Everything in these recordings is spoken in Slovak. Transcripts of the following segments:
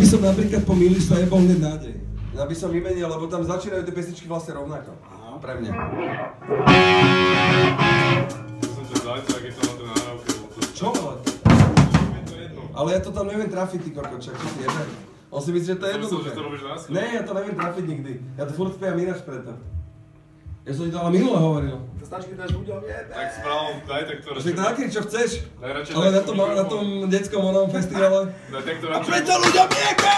som napríklad po Miliš sa jebol hneď nádej. Ja by som vymenil, lebo tam začínajú tie pesničky vlastne rovnako. Aha. Pre mňa. Som ťa zajtra, keď to na to nahrávke. Čo? Ale ja to tam neviem trafiť, ty kokočak, čo si jebe. On si myslí, že to je jednoduché. Myslel, že to robíš na silu. Ne, ja to neviem trafiť nikdy. Ja to furt spievam ináč preto. Ja som ti to ale minule hovoril. To stačí, keď dáš ľuďom jebe. Tak spravom, daj tak to Však nakryť, čo chceš. Daj radšej Ale tak na tom detskom onom festivale. Daj tak to A radšej. preto ľuďom jebe!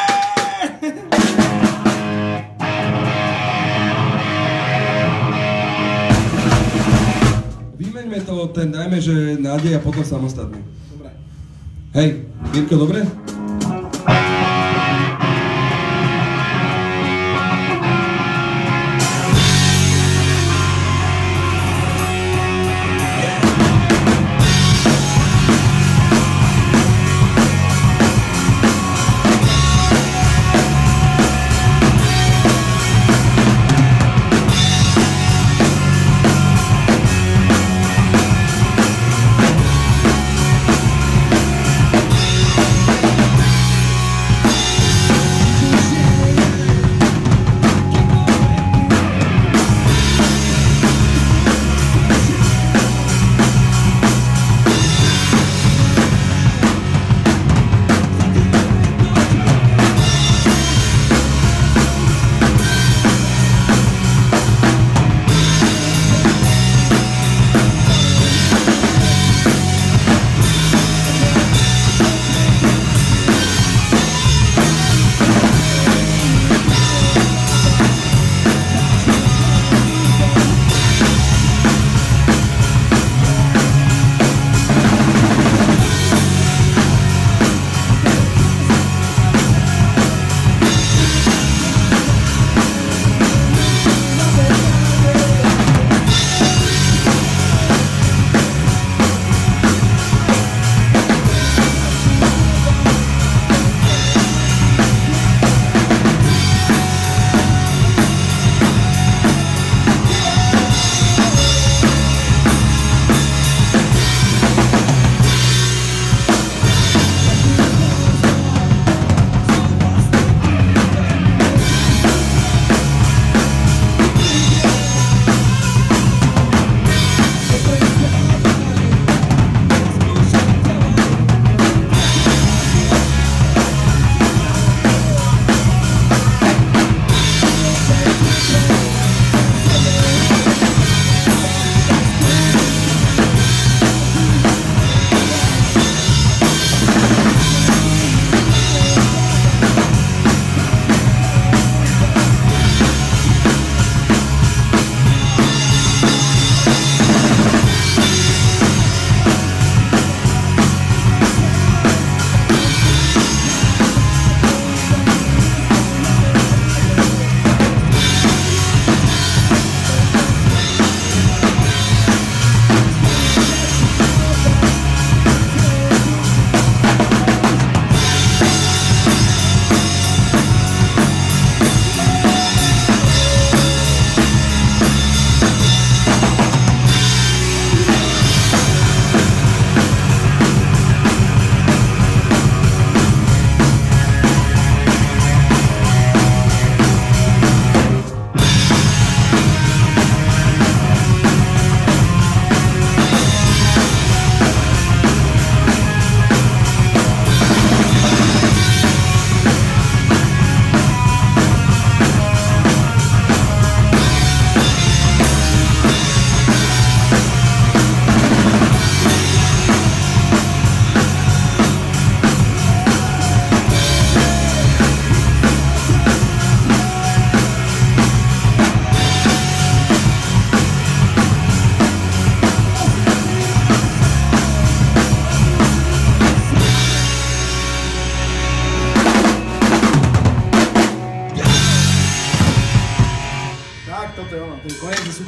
Vymeňme to, dajme, že nádej a potom samostatný. Dobre. Hej, Mirko, dobre?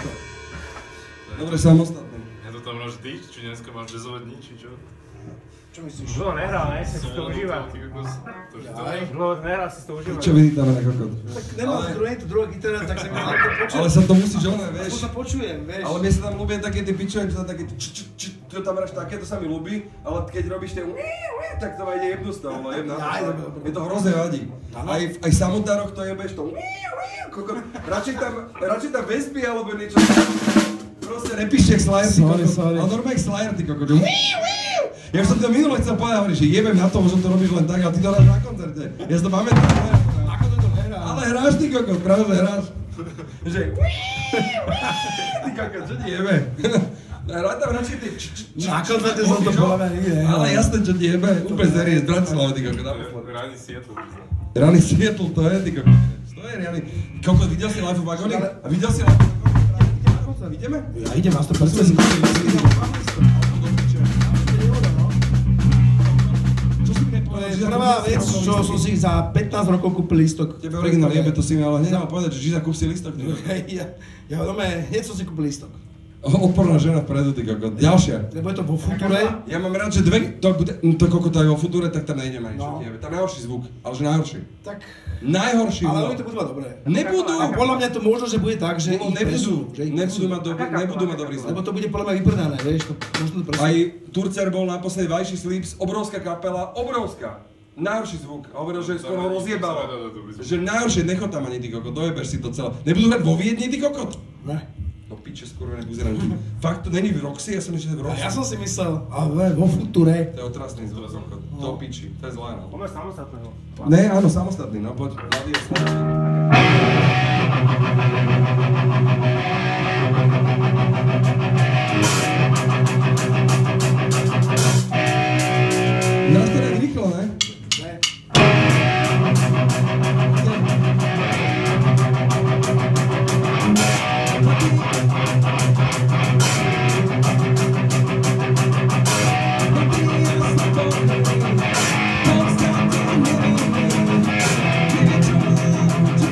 Dobre, samostatný. Ja to tam máš ty? Či dneska máš jazzové dni, či čo? Čo myslíš? Dlho nehral, ne? Si to užíva. Dlho nehral, si to užíva. Čo vyhýtame na kokot? Tak nemám to druhá gitara, tak sa mi to počujem. Ale sa to musíš oné, vieš. Ako sa počujem, vieš. Ale mne sa tam ľúbia také tie pičoviny, čo tam také čo tam hráš také, to sa mi ľúbi, ale keď robíš tie tak to ma ide jebnú z toho, jebná. Mne to hrozne vadí. Aj samotároch to jebeš, to kokot. Radšej tam vespí alebo niečo. Proste repíš jak Slayer, ty kokot. Ale normálne jak Slayer, ty kokot. Ja už som to minule chcel povedať, hovoríš, že jebem na to, že to robíš len tak, ale ty to hráš na koncerte. Ja si to pamätám. Ako to nehrá? Ale hráš ty kokot, práve že hráš. Že ty kokot, čo ti jebe? Rád tam radšej ty Na koncerte som to podľa mňa nikdy nehral. Ale jasné, čo ti jebe, úplne série z Bratislavy, ty kokot. Ranný Seattle. Ranný Seattle, to je, ty kokot. To je reálny. Kokot, videl si Life of Agony? A videl si Life of Agony? Ideme? Ja idem na 100%. Prvá vec, čo som si za 15 rokov kúpil lístok. Tebe originál jebe, to si mi ale hneď mal povedať, že Žiza kúp si lístok. Ja hneď som si kúpil lístok. Odporná žena vpredu, ty kokot. Ďalšia. Lebo je to vo Future. Ja mám rád, že to kokot aj vo Future, tak tam nejdem ani čo ti jebe. Tam najhorší zvuk, ale že najhorší. Tak. Najhorší zvuk. Ale oni to budú mať dobré. Nebudú. A podľa mňa to možno, že bude tak, že nebudú mať dobrý zvuk. Lebo to bude podľa mňa vyprdané, vieš, to možno to presne. Aj Turcer bol naposledy Vajší Sleeps, obrovská kapela, obrovská. Najhorší zvuk. A hovoril, že skoro rozjebalo. Že najhoršie, nechod tam ani ty kokot, dojebeš si to celé. Nebudú hrať vo Viedni, ty kokot? Ne. No piče, skoro nebuzerám. Fakt to není v Roxy, ja som myslel, že v Roxy. Ja som si myslel, ale vo Future. To je otrasný zvuk, to piči, to je zlé, no. Poďme samostatného. Ne, áno, samostatný, no poď, mladý je samostatný. Nás to nejde rýchlo, ne? Ne. Don't stop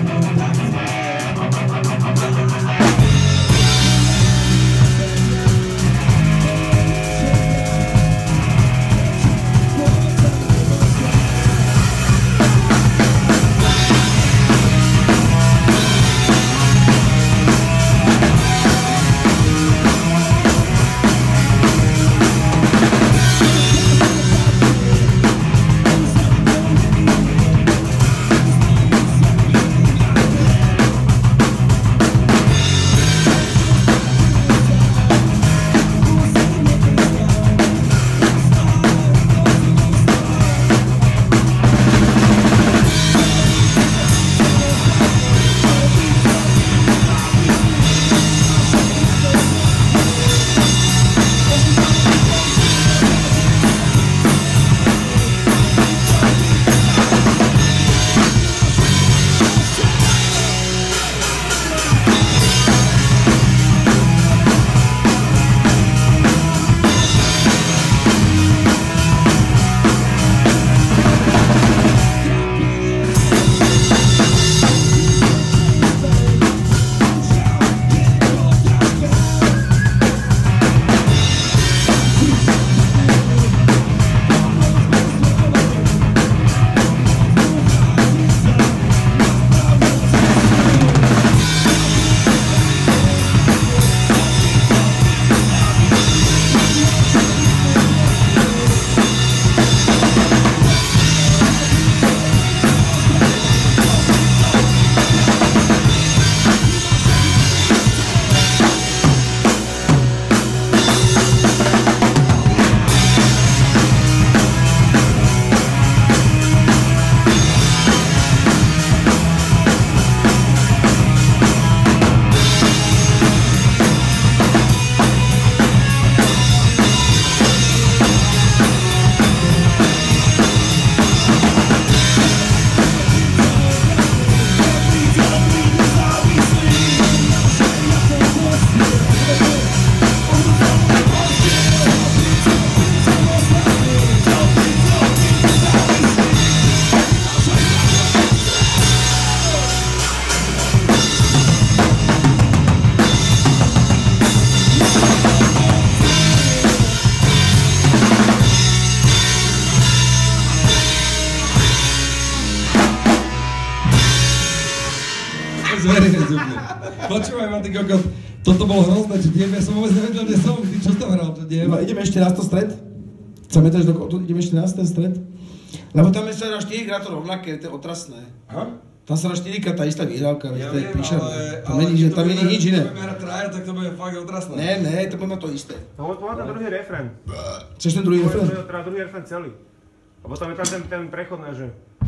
Zverinec úplne. Počúvaj ma, ty kokot, toto bolo hrozné, čo diebe, ja som vôbec nevedel, kde som, ty čo tam hral, čo diebe. No, ideme ešte raz to stred? Chceme ideme ešte raz ten stred? Lebo tam je sa 4 krát to rovnaké, to je otrasné. Aha. Tam sa 4 krát tá istá výhrávka, Ja to je viem, píšerné. ale Tam není nič iné. Keď budeme hrať traja, tak to bude fakt otrasné. Ne, to bude to isté. To bol ten druhý refrén. Chceš ten druhý refrén? Teda druhý refrén celý. A potom je tam ten prechod na že...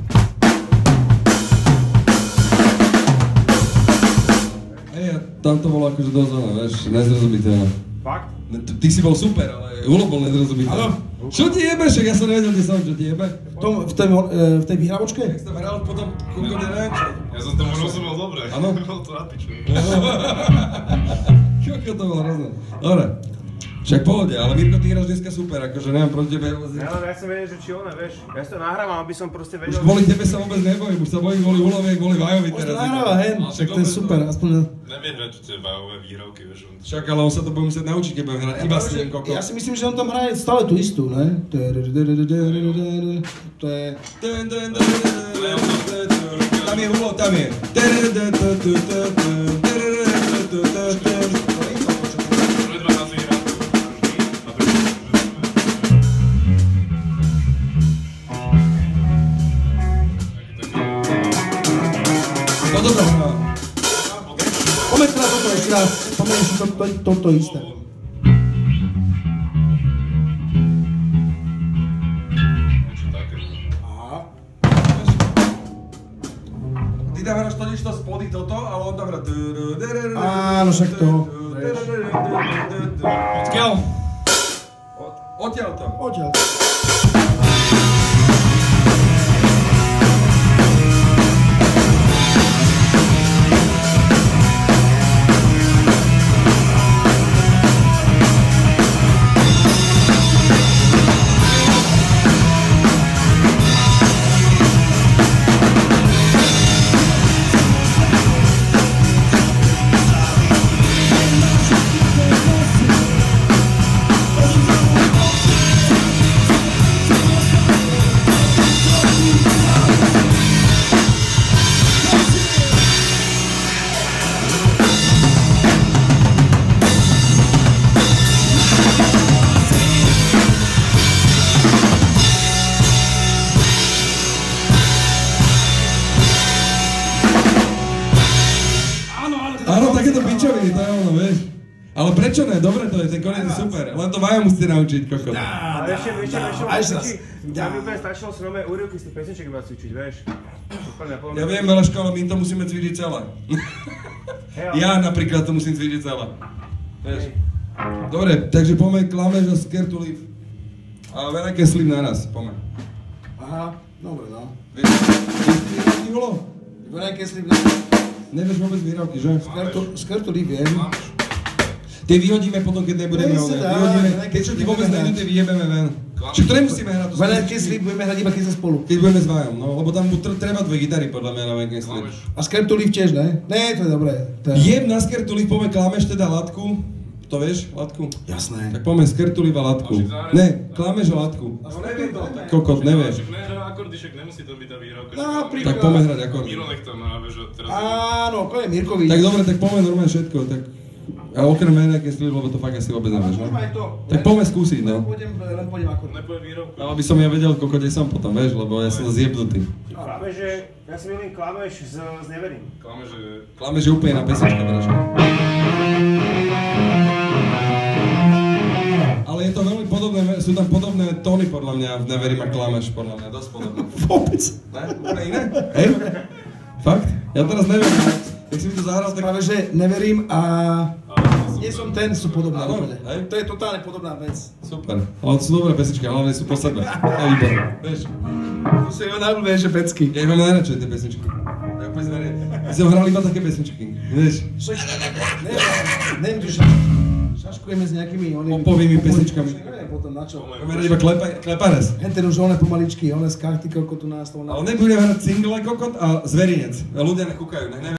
Hej, tam to bolo akože dosť ono, vieš, nezrozumiteľné. Fakt? Ty si bol super, ale Ulo bol nezrozumiteľný. Čo ti jebe, však ja som nevedel, kde som, čo ti jebe. V tej vyhrávočke? Jak si to hral potom, kúko, neviem čo. Ja som tomu rozumel dobre. Áno? Bolo to na piču. Koko, to bolo hrozné. Dobre. Však pohode, ale Mirko, ty hráš dneska super, akože neviem proti tebe. Ja som vedel, že či ona, vieš. Ja si to nahrávam, aby som proste vedel... Už kvôli tebe sa vôbec nebojím, už sa bojím kvôli Ulovi, kvôli Vajovi Už teraz. to nahráva, hen, však to je super, aspoň... Neviem hrať tie bajové výhravky, vieš. Však, ale on sa to bude musieť naučiť, keď budem hrať iba s tým kokot. Ja si myslím, že on tam hraje stále tú istú, ne? To je... Tam je Ulo, tam je. No dobré, no. Pomeň teda toto ešte raz, pomeň si toto isté. Niečo také. Aha. Ty tam hráš to spody toto, ale on tam hrá... Áno, však to. Odkiaľ? Odtiaľ to. Odtiaľ. Áno, takéto pičoviny, to je ono, vieš. Ale prečo ne? Dobre to je, ten koniec je super. Len to Vaja musíte naučiť, kokot. Ale ešte Aj sa. ja mi úplne stačilo si nové úryvky z tých pesniček iba cvičiť, vieš. Ja viem, veľa škola, my to musíme cvičiť celé. Ja napríklad to musím cvičiť celé. Vieš. Dobre, takže poďme Klameš a Scared to Live. A veľké slib naraz, poďme. Aha, dobre no. Vieš, výhrávky bolo? Veľké slib. Nevieš vôbec výhrávky, že? Scared to Live viem. Tie vyhodíme potom, keď nebudeme sa oné. dá, Vyhodíme, veľké keď čo ti slib vôbec budeme nejdu, hrať. tie vyjebeme ven. Čiže to nemusíme hrať, to Veľké slib budeme hrať iba keď sme spolu. keď budeme s Vajom, no, lebo tam treba dve gitary podľa mňa na veľké slib. A Scared to Live tiež, ne? Ne, to je dobré. Jeb na Scared to Live, poďme Klameš teda Latku. To vieš, Latku? Jasné. Tak poďme Scared to Live a Latku. Ne, Klameš a Latku. No neviem to. Kokot, nevieš. Však nehrá akordy, však nemusí to byť tá výhrávka. Napríklad. Tak poďme hrať akordy. Miro nech tam hrá, vieš, teraz... Áno, to je Mirkovi. Tak dobre, tak poďme normálne všetko, tak... A okrem nejaké slib, lebo to fakt asi vôbec nevieš, no? Poďme aj to. Tak poďme skúsiť, no. Len pôjdem ako. Nepovie výhrávku. Ale aby som ja vedel, koľko kde som potom, vieš, lebo ja som zjebnutý. Klameš, že... Ja si milím Klameš z Neverím. Klame, že... Klameš je úplne na pesnička, braško. Ale je to veľmi podobné, sú tam podobné tóny podľa mňa v Neverím a Klameš, podľa mňa, dosť podobné. Vôbec. Ne? Úplne iné? Hej? Fakt? Ja teraz neviem, jak si mi to zahral, tak... Práve, že Neverím a... Nie som ten, sú podobné Áno, úplne. hej. To je totálne podobná vec. Super. Ale to sú dobré pesničky, hlavne sú po sebe. To je výborné, vieš. To sú jeho najľúbenejšie pecky. Ja ich mám najradšej, tie pesničky. Ja úplne zverím. My som hral iba také pesničky, vieš. Neviem, že šaškujeme s nejakými onými... Popovými pesničkami. Neviem potom na čo. Budeme hrať iba klepares. Henten už one pomaličky, one z karty koľko tu nás to... Ale nebudeme hrať single kokot a zverinec. Ľudia nekúkajú,